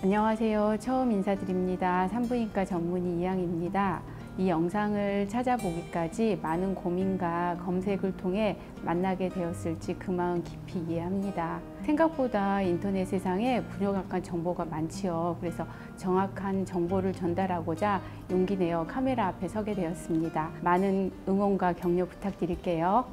안녕하세요. 처음 인사드립니다. 산부인과 전문의 이양입니다. 이 영상을 찾아보기까지 많은 고민과 검색을 통해 만나게 되었을지 그 마음 깊이 이해합니다. 생각보다 인터넷 세상에 불명확한 정보가 많지요. 그래서 정확한 정보를 전달하고자 용기 내어 카메라 앞에 서게 되었습니다. 많은 응원과 격려 부탁드릴게요.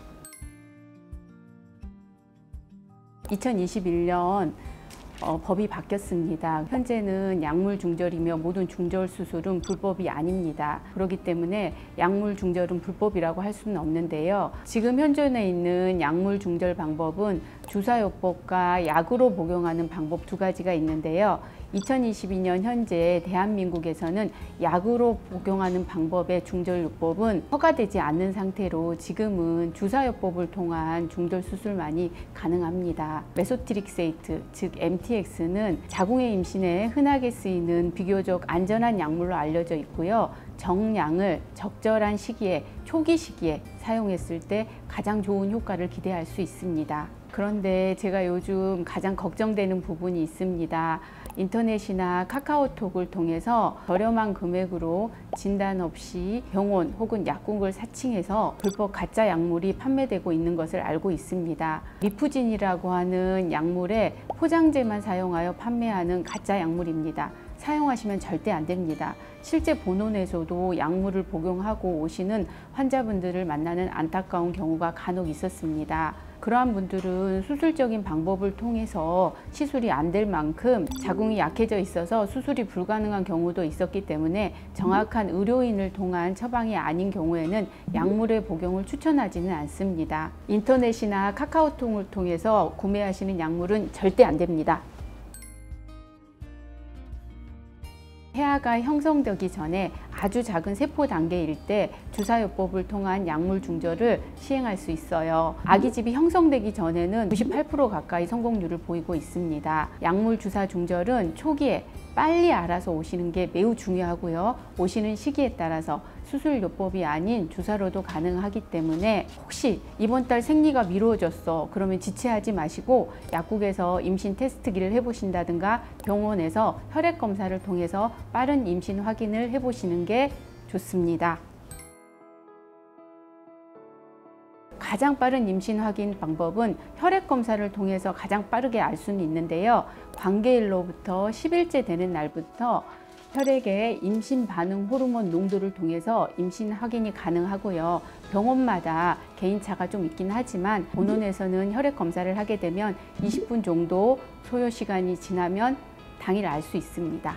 2021년 법이 바뀌었습니다. 현재는 약물 중절이며 모든 중절 수술은 불법이 아닙니다. 그렇기 때문에 약물 중절은 불법이라고 할 수는 없는데요. 지금 현존에 있는 약물 중절 방법은 주사요법과 약으로 복용하는 방법 두 가지가 있는데요. 2022년 현재 대한민국에서는 약으로 복용하는 방법의 중절요법은 허가되지 않는 상태로 지금은 주사요법을 통한 중절 수술만이 가능합니다. 메소트릭세이트, 즉 MTX는 자궁의 임신에 흔하게 쓰이는 비교적 안전한 약물로 알려져 있고요. 정량을 적절한 시기에, 초기 시기에 사용했을 때 가장 좋은 효과를 기대할 수 있습니다. 그런데 제가 요즘 가장 걱정되는 부분이 있습니다. 인터넷이나 카카오톡을 통해서 저렴한 금액으로 진단 없이 병원 혹은 약국을 사칭해서 불법 가짜 약물이 판매되고 있는 것을 알고 있습니다. 리푸진이라고 하는 약물의 포장재만 사용하여 판매하는 가짜 약물입니다. 사용하시면 절대 안 됩니다. 실제 본원에서도 약물을 복용하고 오시는 환자분들을 만나는 안타까운 경우가 간혹 있었습니다. 그러한 분들은 수술적인 방법을 통해서 시술이 안 될 만큼 자궁이 약해져 있어서 수술이 불가능한 경우도 있었기 때문에 정확한 의료인을 통한 처방이 아닌 경우에는 약물의 복용을 추천하지는 않습니다. 인터넷이나 카카오톡을 통해서 구매하시는 약물은 절대 안 됩니다. 폐하가 형성되기 전에 아주 작은 세포 단계일 때 주사요법을 통한 약물 중절을 시행할 수 있어요. 아기집이 형성되기 전에는 98% 가까이 성공률을 보이고 있습니다. 약물 주사 중절은 초기에 빨리 알아서 오시는 게 매우 중요하고요. 오시는 시기에 따라서 수술요법이 아닌 주사로도 가능하기 때문에 혹시 이번 달 생리가 미뤄졌어 그러면 지체하지 마시고 약국에서 임신 테스트기를 해보신다든가 병원에서 혈액 검사를 통해서 빠른 임신 확인을 해보시는 게 좋습니다. 가장 빠른 임신 확인 방법은 혈액 검사를 통해서 가장 빠르게 알 수는 있는데요. 관계일로부터 10일째 되는 날부터 혈액의 임신 반응 호르몬 농도를 통해서 임신 확인이 가능하고요. 병원마다 개인차가 좀 있긴 하지만 본원에서는 혈액 검사를 하게 되면 20분 정도 소요 시간이 지나면 당일 알 수 있습니다.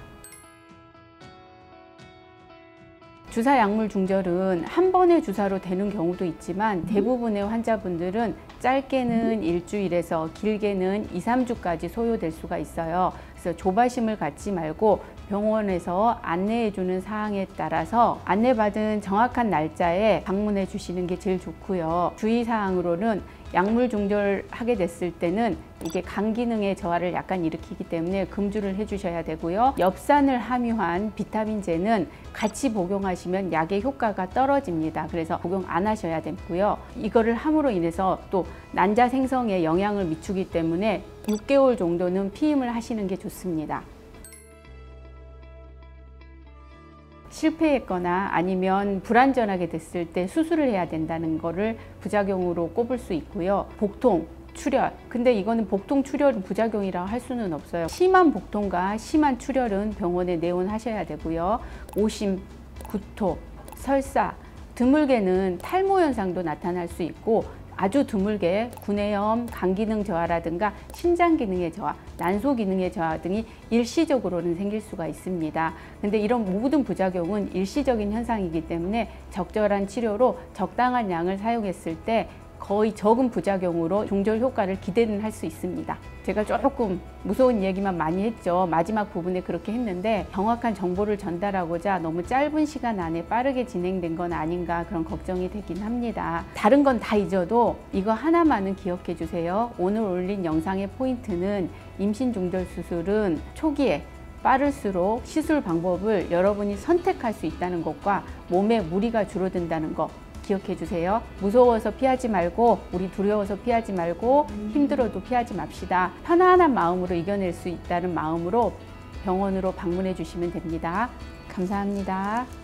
주사 약물 중절은 한 번의 주사로 되는 경우도 있지만 대부분의 환자분들은 짧게는 일주일에서 길게는 2, 3주까지 소요될 수가 있어요. 그래서 조바심을 갖지 말고 병원에서 안내해주는 사항에 따라서 안내받은 정확한 날짜에 방문해 주시는 게 제일 좋고요. 주의사항으로는 약물 중절하게 됐을 때는 이게 간 기능의 저하를 약간 일으키기 때문에 금주를 해주셔야 되고요. 엽산을 함유한 비타민제는 같이 복용하시면 약의 효과가 떨어집니다. 그래서 복용 안 하셔야 되고요. 이거를 함으로 인해서 또 난자 생성에 영향을 미치기 때문에 6개월 정도는 피임을 하시는 게 좋습니다. 실패했거나 아니면 불안전하게 됐을 때 수술을 해야 된다는 거를 부작용으로 꼽을 수 있고요. 복통, 출혈. 근데 이거는 복통, 출혈은 부작용이라고 할 수는 없어요. 심한 복통과 심한 출혈은 병원에 내원하셔야 되고요. 오심, 구토, 설사, 드물게는 탈모 현상도 나타날 수 있고 아주 드물게 구내염, 간 기능 저하라든가 심장 기능의 저하, 난소 기능의 저하 등이 일시적으로는 생길 수가 있습니다. 근데 이런 모든 부작용은 일시적인 현상이기 때문에 적절한 치료로 적당한 양을 사용했을 때 거의 적은 부작용으로 중절 효과를 기대는 할 수 있습니다. 제가 조금 무서운 얘기만 많이 했죠. 마지막 부분에 그렇게 했는데 정확한 정보를 전달하고자 너무 짧은 시간 안에 빠르게 진행된 건 아닌가 그런 걱정이 되긴 합니다. 다른 건 다 잊어도 이거 하나만은 기억해 주세요. 오늘 올린 영상의 포인트는 임신 중절 수술은 초기에 빠를수록 시술 방법을 여러분이 선택할 수 있다는 것과 몸에 무리가 줄어든다는 것 기억해 주세요. 무서워서 피하지 말고 우리 두려워서 피하지 말고 힘들어도 피하지 맙시다. 편안한 마음으로 이겨낼 수 있다는 마음으로 병원으로 방문해 주시면 됩니다. 감사합니다.